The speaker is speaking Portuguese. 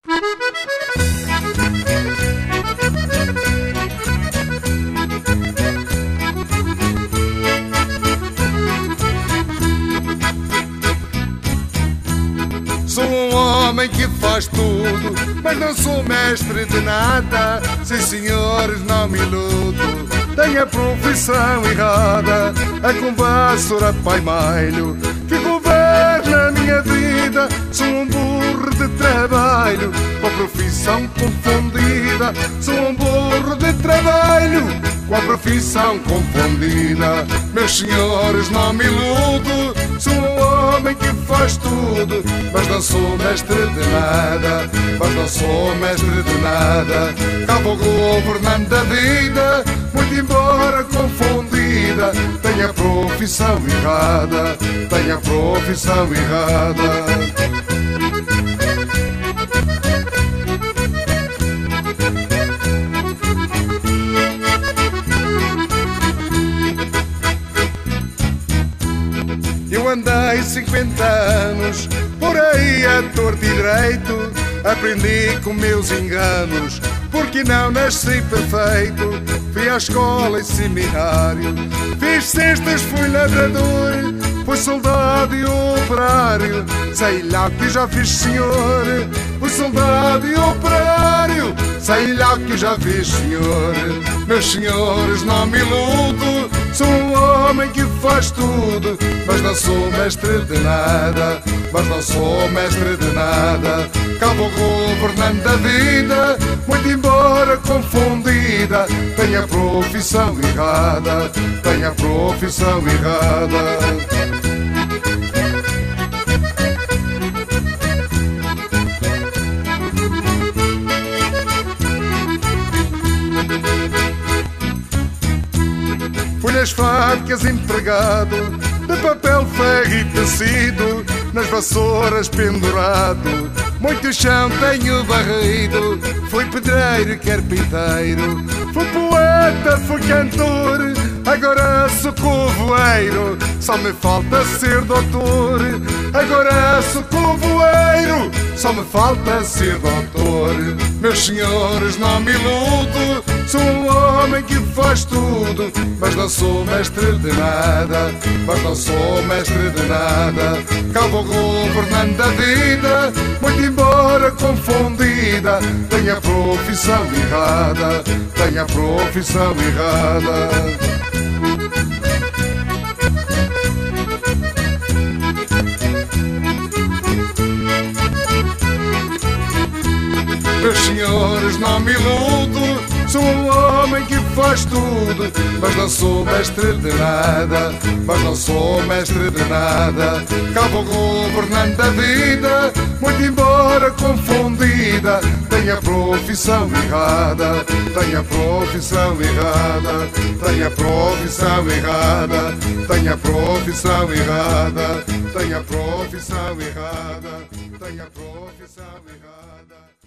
Sou um homem que faz tudo, mas não sou mestre de nada. Sim, senhores, não me iludo, tenho a profissão errada. A convassoura pai malho que governa a minha vida. Sou um burro de trabalho com a profissão confundida. Sou um burro de trabalho com a profissão confundida. Meus senhores, não me iludo, sou um homem que faz tudo, mas não sou mestre de nada. Mas não sou mestre de nada. Cá vou governando a vida, muito embora confundida. Tenho a profissão errada, tenho a profissão errada. Eu andei 50 anos por aí a torto e direito, aprendi com meus enganos, porque não nasci perfeito. Fui à escola e seminário, fiz cestas, fui lavrador, fui soldado e operário. Sei lá que já fiz, senhor, fui soldado e operário. Sei lá que já fiz, senhor. Meus senhores, não me iludo, sou um homem que faz tudo, mas não sou mestre de nada. Mas não sou mestre de nada. Cá vou governando a vida, muito embora confundida. Tenho a profissão errada, tenho a profissão errada. Fui nas fábricas empregado de papel, ferro e tecido, nas vassouras pendurado, muito chão tenho varrido. Fui pedreiro e carpinteiro, fui poeta, fui cantor, agora sou covoeiro. Só me falta ser doutor, agora sou covoeiro. Só me falta ser doutor. Meus senhores, não me iludo, sou um homem que faz tudo, mas não sou mestre de nada. Mas não sou mestre de nada. Cá vou governando a vida, muito embora confundida. Tenho a profissão errada, tenho a profissão errada. Meus senhores, não me iludo, sou um homem que faz tudo, mas não sou mestre de nada. Mas não sou mestre de nada. Cá vou governando a vida, muito embora confundida. Tenho a profissão errada, tenho a profissão errada. Tenho a profissão errada, tenho a profissão errada. Tenho a profissão errada, tenho a profissão errada.